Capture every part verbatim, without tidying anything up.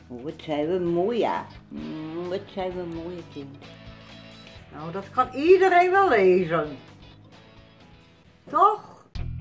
Wat zijn we mooi, ja. Mm, wat zijn we mooi, kind. Nou, dat kan iedereen wel lezen. Toch?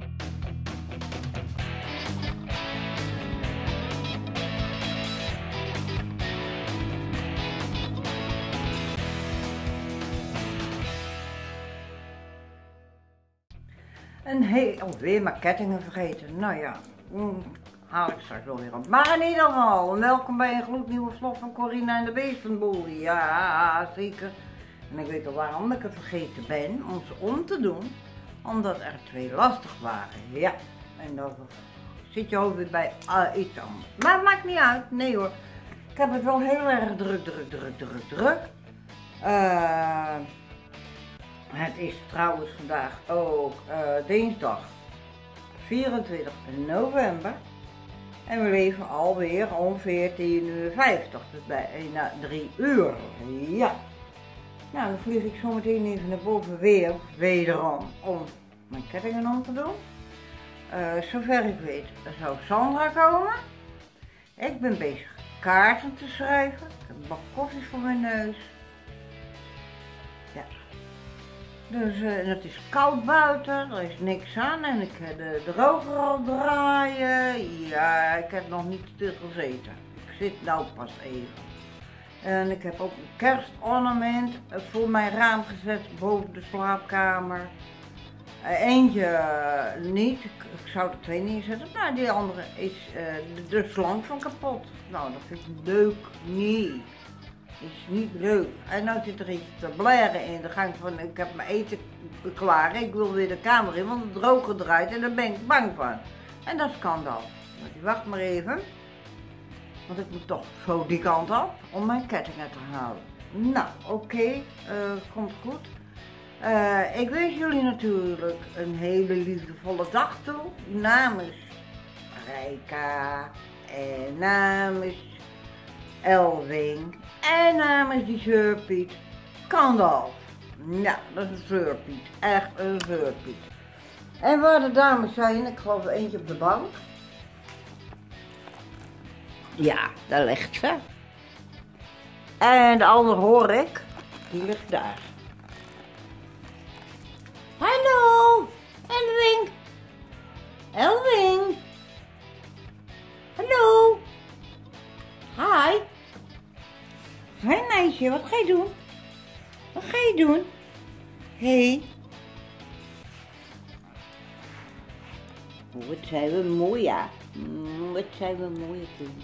En hey, alweer mijn kettingen vergeten. Nou ja, mm, haal ik straks wel weer op. Maar in ieder geval, welkom bij een gloednieuwe vlog van Corina en de Beestenboel. Ja, zeker. En ik weet al waarom ik het vergeten ben om ze om te doen. Omdat er twee lastig waren. Ja, en dan zit je hoofd weer bij uh, iets anders. Maar het maakt niet uit. Nee hoor. Ik heb het wel heel erg druk, druk, druk, druk, druk. Uh, Het is trouwens vandaag ook uh, dinsdag vierentwintig november en we leven alweer om veertien uur vijftig, dus bijna drie uur. Ja. Nou, dan vlieg ik zo meteen even naar boven weer, wederom, om mijn kettingen om te doen. Uh, zover ik weet zou Sandra komen. Ik ben bezig kaarten te schrijven. Ik heb een bak koffie voor mijn neus. Ja. Dus uh, het is koud buiten, er is niks aan en ik heb de droger al draaien. Ja, ik heb nog niet stil gezeten. Ik zit nou pas even. En ik heb ook een kerstornament voor mijn raam gezet boven de slaapkamer. Uh, eentje uh, niet, ik, ik zou er twee neerzetten. Nou, die andere is uh, de, de slang van kapot. Nou, dat vind ik leuk niet. Is niet leuk. En nou zit er iets te blaren in de gang van, ik heb mijn eten klaar, ik wil weer de kamer in, want het droog draait en daar ben ik bang van. En dat kan dan. Wacht maar even, want ik moet toch zo die kant op om mijn kettingen te halen. Nou, oké, okay, uh, komt goed. Uh, ik wens jullie natuurlijk een hele liefdevolle dag toe, namens Rijka en namens Elwing en namens die zeurpiet, Kandalf. Nou, dat is een zeurpiet. Echt een zeurpiet. En waar de dames zijn, ik geloof eentje op de bank. Ja, daar ligt ze. En de andere hoor ik, die ligt daar. Hallo, Elwing. Elwing. Hallo. Hi. Hi meisje, wat ga je doen? Wat ga je doen? Hé. Hey. Wat zijn we mooi, ja. Mm, wat zijn we mooi, kind.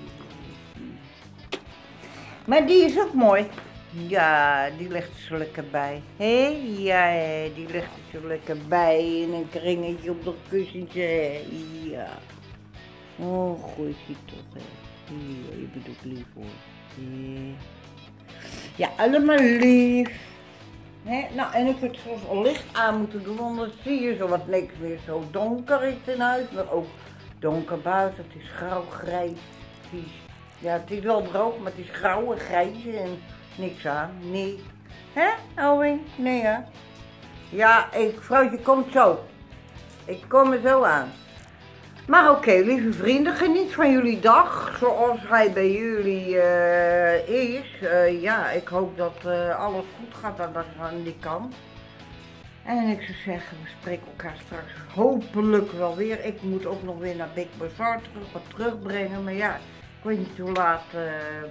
Maar die is ook mooi. Ja, die ligt er zo lekker bij. Hé, hey? Ja, die ligt er zo lekker bij in een kringetje op dat kussentje. Ja. Oh, goed, zie toch, hè. Ja, je bent ook lief, hoor. Ja, ja, allemaal lief. He, nou, en ik heb het soms al licht aan moeten doen, want dan zie je zo wat niks meer. Zo donker is het in huis, maar ook donker buiten. Het is grauw, grijs, vies. Ja, het is wel droog, maar het is grauw en grijs en niks aan. Nee. Hè, Elwing? Nee, hè? Ja, ik, vrouwtje komt zo. Ik kom er zo aan. Maar oké, okay, lieve vrienden, geniet van jullie dag zoals hij bij jullie uh, is. Uh, ja, ik hoop dat uh, alles goed gaat aan, aan die kant. En ik zou zeggen, we spreken elkaar straks hopelijk wel weer. Ik moet ook nog weer naar Big Bazaar terug, wat terugbrengen. Maar ja, ik weet niet hoe laat uh,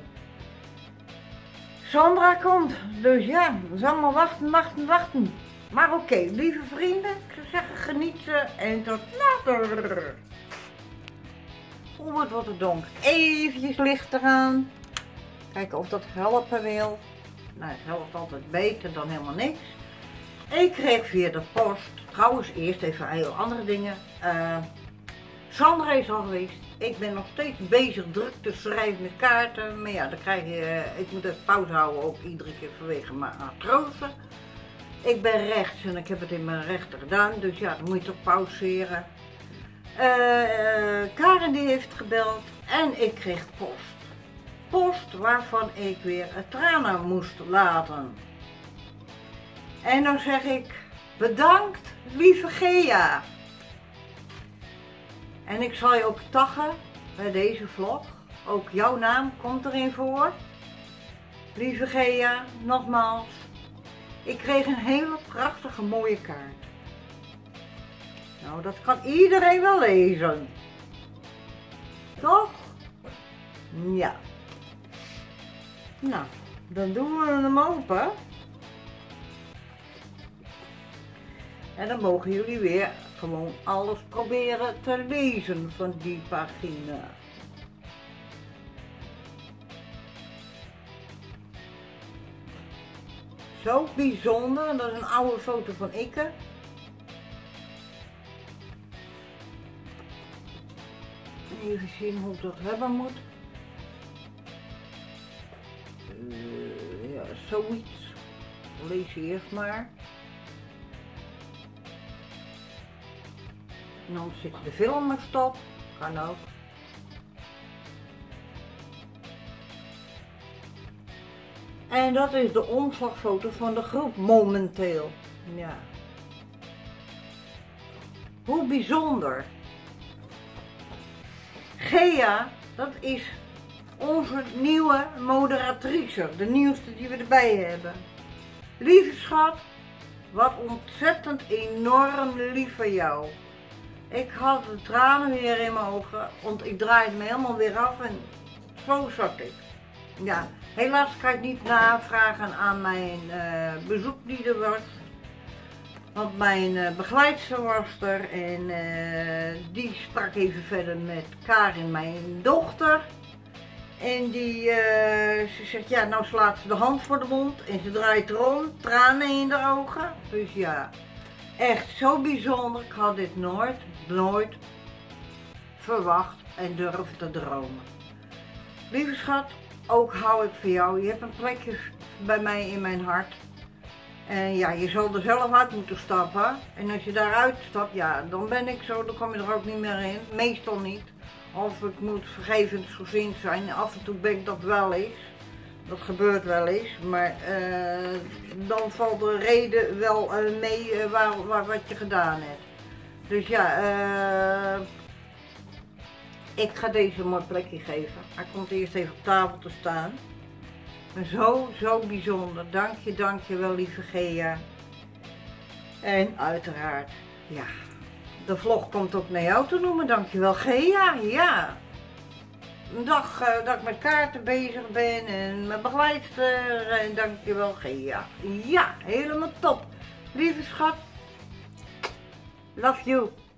Sandra komt. Dus ja, we zullen allemaal wachten, wachten, wachten. Maar oké, okay, lieve vrienden, ik zou zeggen, geniet ze en tot later. Oeh, het wordt het donker. Eventjes licht eraan. Kijken of dat helpen wil. Nou, het helpt altijd beter dan helemaal niks. Ik kreeg via de post, trouwens eerst even heel andere dingen. Uh, Sandra is al geweest. Ik ben nog steeds bezig druk te schrijven met kaarten. Maar ja, dan krijg je, uh, ik moet even pauze houden, ook iedere keer vanwege mijn artrose. Ik ben rechts en ik heb het in mijn rechter gedaan, dus ja, dan moet je toch pauzeren. Uh, uh, Karen die heeft gebeld en ik kreeg post. Post waarvan ik weer tranen moest laten. En dan zeg ik, bedankt lieve Gea. En ik zal je ook taggen bij deze vlog ook jouw naam komt erin voor. Lieve Gea, nogmaals. Ik kreeg een hele prachtige mooie kaart. Nou, dat kan iedereen wel lezen. Toch? Ja. Nou, dan doen we hem open. En dan mogen jullie weer gewoon alles proberen te lezen van die pagina. Zo bijzonder, dat is een oude foto van Ikke. Even zien hoe ik dat hebben moet. Uh, ja, zoiets. Lees je eerst maar. En dan zit de film er stop. Kan ook. En dat is de omslagfoto van de groep momenteel. Ja. Hoe bijzonder. Gea, dat is onze nieuwe moderatrice. De nieuwste die we erbij hebben. Lieve schat, wat ontzettend enorm lief van jou. Ik had de tranen weer in mijn ogen, want ik draaide me helemaal weer af en zo zat ik. Ja, helaas kan ik niet navragen aan mijn uh, bezoek die er was. Want mijn uh, begeleidster was er en uh, die sprak even verder met Karin, mijn dochter. En die, uh, ze zegt, ja, nou slaat ze de hand voor de mond en ze draait erom, tranen in de ogen. Dus ja, echt zo bijzonder. Ik had dit nooit, nooit verwacht en durven te dromen. Lieve schat, ook hou ik van jou. Je hebt een plekje bij mij in mijn hart. En ja, je zal er zelf uit moeten stappen. En als je daaruit stapt, ja, dan ben ik zo, dan kom je er ook niet meer in. Meestal niet. Of ik moet vergevensgezind zijn. Af en toe ben ik dat wel eens. Dat gebeurt wel eens. Maar uh, dan valt de reden wel uh, mee uh, waar, waar, wat je gedaan hebt. Dus ja, uh, ik ga deze een mooi plekje geven. Hij komt eerst even op tafel te staan. Maar zo, zo bijzonder. Dank je, dank je wel, lieve Gea. En uiteraard, ja, de vlog komt ook naar jou te noemen. Dankjewel, Gea. Ja. Een dag uh, dat ik met kaarten bezig ben en mijn begeleidster. En dankjewel, Gea. Ja, helemaal top. Lieve schat. Love you.